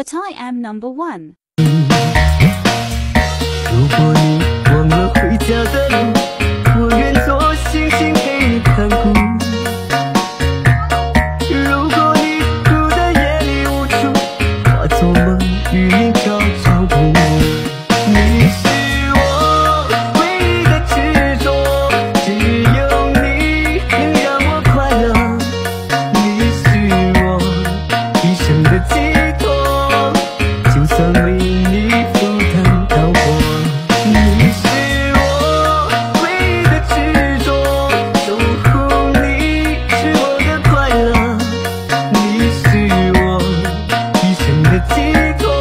but I am number one. 如果你忘了回家的路，我愿做星星给你看顾。如果你孤单夜里无处，化作梦与你朝朝暮暮。你是我唯一的执着，只有你能让我快乐。你是我一生的寄托，就算为你赴汤蹈火。你是我唯一的执着，守护你是我的快乐。你是我一生的寄托。